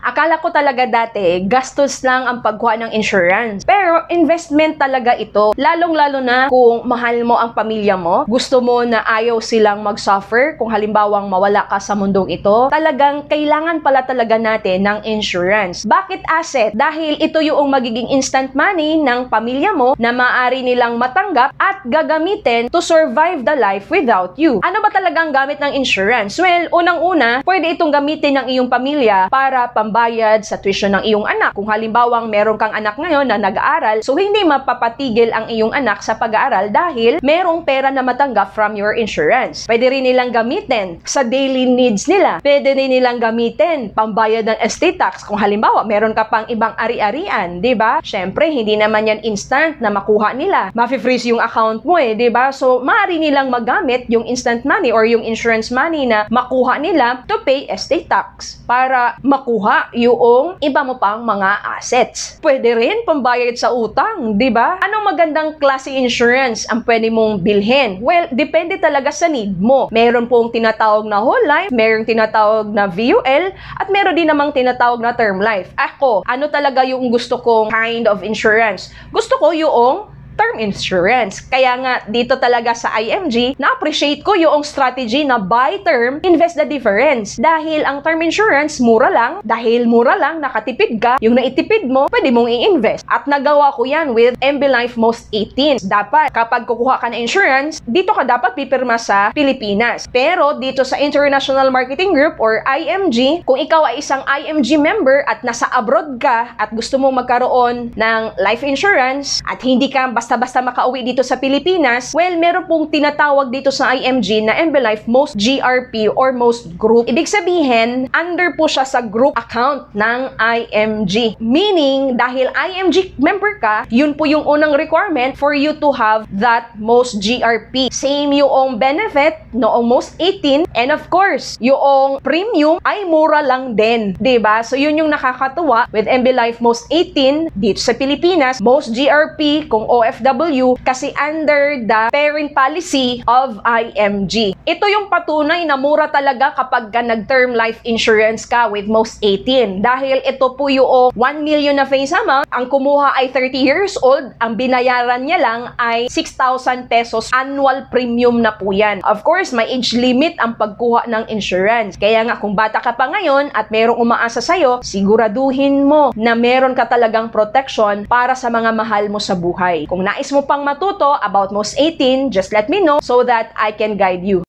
Akala ko talaga dati, gastos lang ang pagkuha ng insurance. Pero investment talaga ito. Lalong-lalo na kung mahal mo ang pamilya mo, gusto mo na ayaw silang mag-suffer kung halimbawang mawala ka sa mundong ito, talagang kailangan pala talaga natin ng insurance. Bakit asset? Dahil ito yung magiging instant money ng pamilya mo na maaari nilang matanggap at gagamitin to survive the life without you. Ano ba talagang gamit ng insurance? Well, unang-una, pwede itong gamitin ng iyong pamilya para pambayad sa tuition ng iyong anak. Kung halimbawang meron kang anak ngayon na nag-aaral, so hindi mapapatigil ang iyong anak sa pag-aaral dahil merong pera na matanggap from your insurance. Pwede rin nilang gamitin sa daily needs nila. Pwede rin nilang gamitin pambayad ng estate tax. Kung halimbawa, meron ka pang ibang ari-arian, di ba? Syempre, hindi naman yan instant na makuha nila. Mafi-freeze yung account mo di ba? So, maaari nilang magamit yung instant money or yung insurance money na makuha nila to pay estate tax para makuha yung iba mo pang mga assets. Pwede rin pambayad sa utang, di ba? Anong magandang klase insurance ang pwede mong bilhin? Well, depende talaga sa need mo. Meron pong tinatawag na whole life, meron tinatawag na VUL, at meron din namang tinatawag na term life. Ako, ano talaga yung gusto kong kind of insurance? Gusto ko yung term insurance. Kaya nga, dito talaga sa IMG, na-appreciate ko yung strategy na buy term, invest the difference. Dahil ang term insurance, mura lang. Dahil mura lang, nakatipid ka, yung naitipid mo, pwede mong i-invest. At nagawa ko yan with MB Life Most 18. Dapat, kapag kukuha ka ng insurance, dito ka dapat pipirma sa Pilipinas. Pero dito sa International Marketing Group or IMG, kung ikaw ay isang IMG member at nasa abroad ka at gusto mong magkaroon ng life insurance at hindi ka basta-basta makauwi dito sa Pilipinas, well, meron pong tinatawag dito sa IMG na MB Life Most GRP or Most Group. Ibig sabihin, under po siya sa group account ng IMG. Meaning, dahil IMG member ka, yun po yung unang requirement for you to have that Most GRP. Same yung benefit noong Most 18, and of course, yung premium ay mura lang din. Diba? So, yun yung nakakatuwa with MB Life Most 18 dito sa Pilipinas, Most GRP kung OFW kasi under the parent policy of IMG. Ito yung patunay na mura talaga kapag ka nag-term life insurance ka with Most 18. Dahil ito po yung 1 million na face amount, ang kumuha ay 30 years old, ang binayaran niya lang ay 6,000 pesos annual premium na po yan. Of course, may age limit ang pagkuha ng insurance. Kaya nga kung bata ka pa ngayon at merong umaasa sa'yo, siguraduhin mo na meron ka talagang protection para sa mga mahal mo sa buhay. Kung nais mo pang matuto about Most 18, just let me know so that I can guide you.